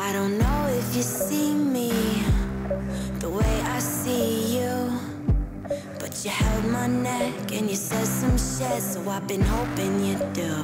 I don't know if you see me the way I see you, but you held my neck and you said some shit, so I've been hoping you do.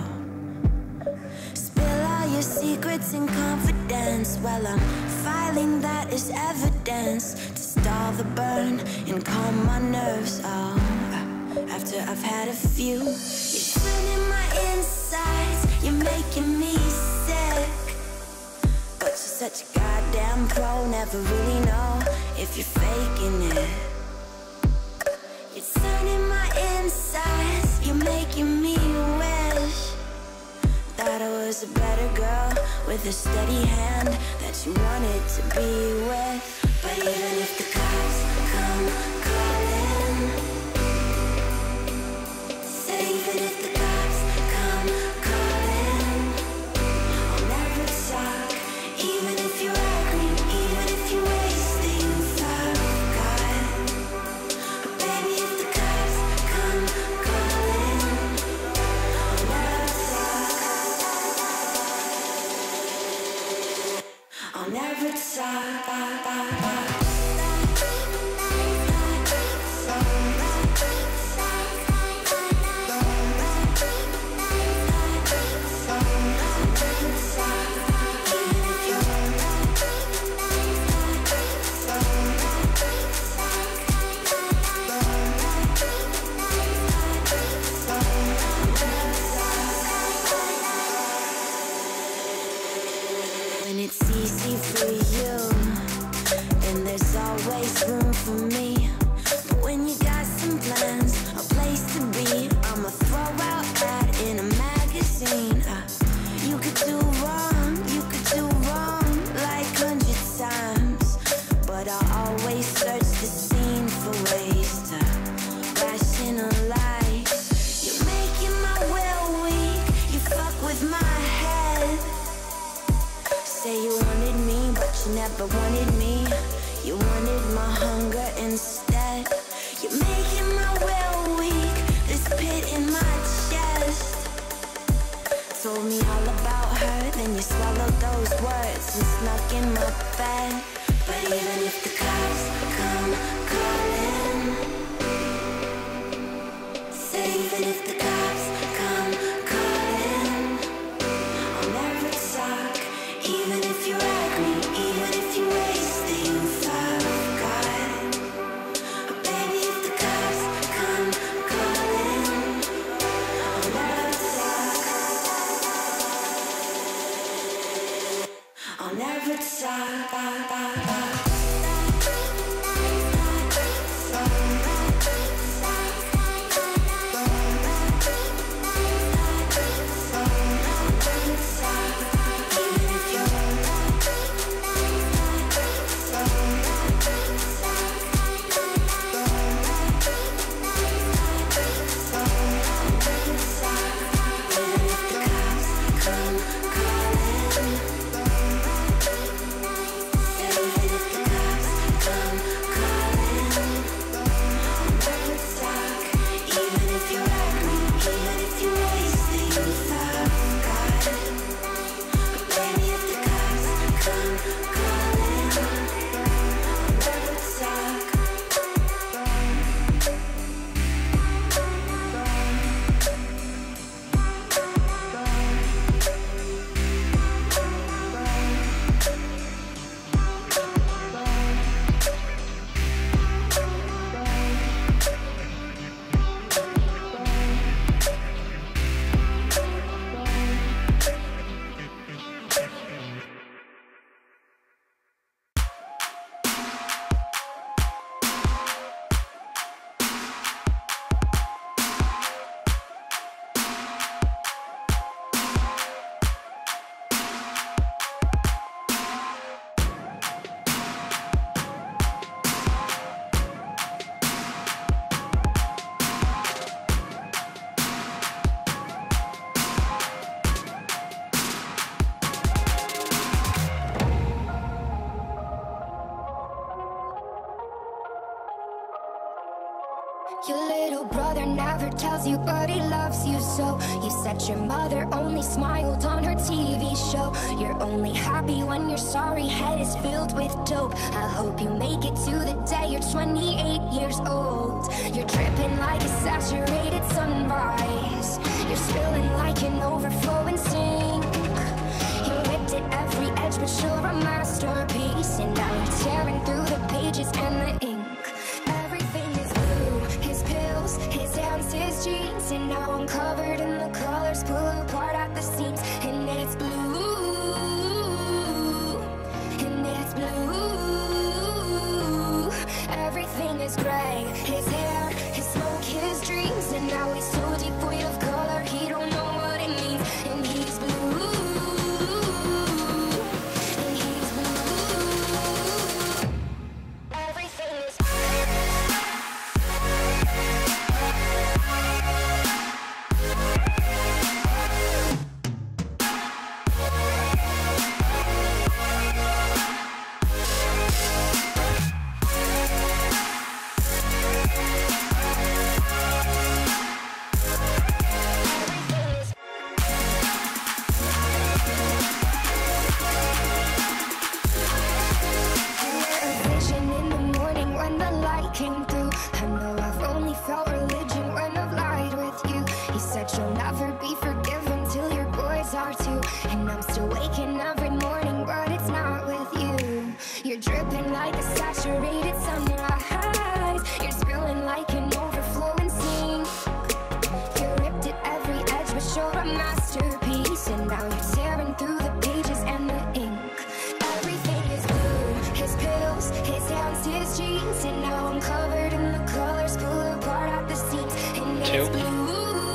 Spill all your secrets in confidence. Well, I'm filing that as evidence to stall the burn and calm my nerves. Oh, after I've had a few, you're turning my insides, you're making me sick. But you're such a goddamn pro, never really know if you're faking it. You're turning my insides, you're making me wish that I was a better girl with a steady hand that you wanted to be with. But even if the cops come calling, say even if the cops come calling, I'll never talk. Even if you ugly, even if you wasted, you forgot. But baby, if the cops come calling, I'll never talk. I'll never talk. When it's easy for you, then there's always room for me. But when you got some plans, a place to be, I'ma throw out ad in a magazine. You could do wrong like 100 times, but I'll always search the scene for ways to rationalize. You're making my will weak, you fuck with my head. Say you wanted me, but you never wanted me. You wanted my hunger instead. You're making my will weak, this pit in my chest. Told me all about her, then you swallowed those words and snuck in my bed. But even if the cops come calling, say even if the cops come calling, I'll never talk. Even if you ugly, even if you wasted, you forgot. But baby, if the cops come calling, I'll never talk. I'll never talk. Say never tells you, but he loves you so. You said your mother only smiled on her TV show. You're only happy when your sorry head is filled with dope. I hope you make it to the day you're 28 years old. You're dripping like a saturated sunrise. You're spilling like an overflowing sink. You ripped at every edge, but you're a masterpiece. And now you're tearing through the pages and the ink. Everything is blue, his pills, his hands, his jeans. And now I'm covered in the colors, pull apart at the seams. And it's blue, and it's blue. Everything is gray, his hair, his smoke, his dreams. And now he's so devoid of color, he don't know what it means. And he's blue, and he's blue. Everything is came through. I know I've only felt religion when I've lied with you. You said you'll never be forgiven till your boys are too. And I'm still waking every morning, but it's not with you. You're dripping like a saturated sunrise. You're spilling like an overflowing sink. You ripped at every edge, but you're a masterpiece. And now you're tearing through the pages and the ink. Everything is blue, his pills, his hands, his jeans. And now I'm covered in the colors, pull apart at the seams. And it's blue,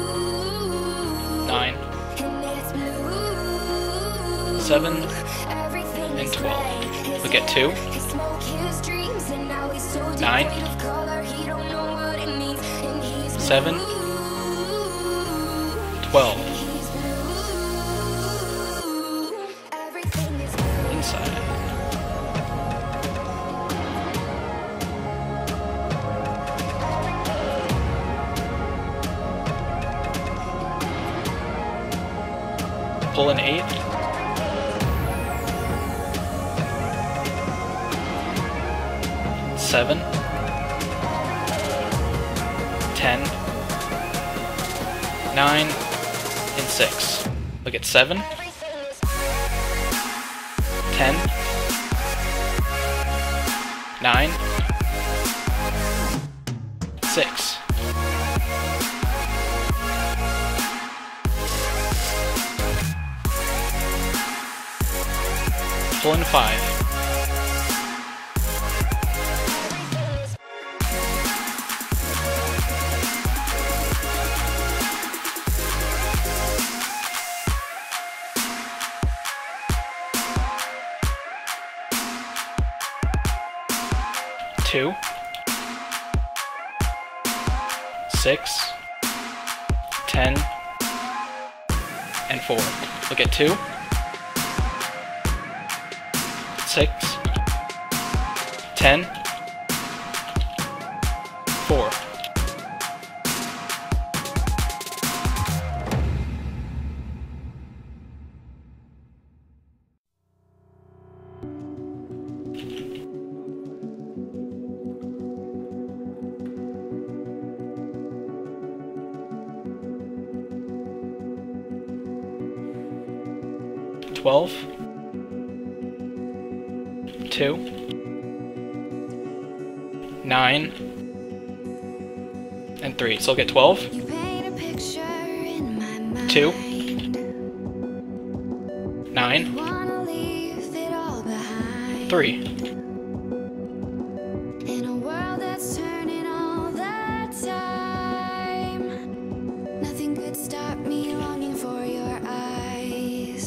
9, and it's blue. 7, and 12. Look at 2, 9, 7, 12. Inside. Pull an 8. 7, 10, 9, and 6. Look at 7, 10, 9, 6. Pull in 5. 2, 6, 10, and 4. Look at 2, 6, 10, 4. Twelve, 2, 9, and 3. So I'll get 12, 2, 9, 3. In a world that's turning all the time, nothing could stop me longing for your eyes.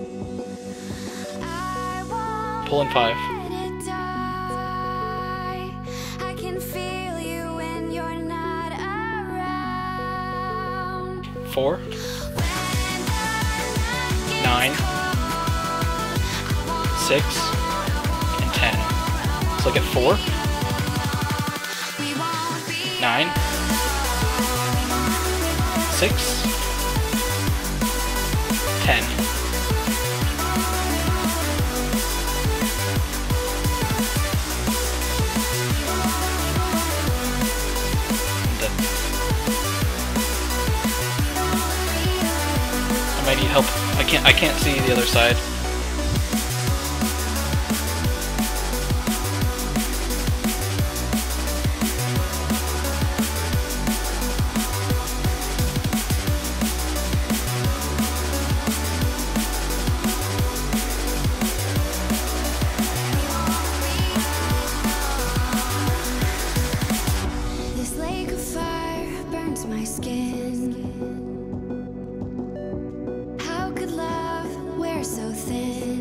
Pull in 5. I can feel you when you're not around. 4, 9, 6, and 10. So look at 4, 9, 6, 10. I might need help. I can't see the other side. This lake of fire burns my skin. How could love wear so thin?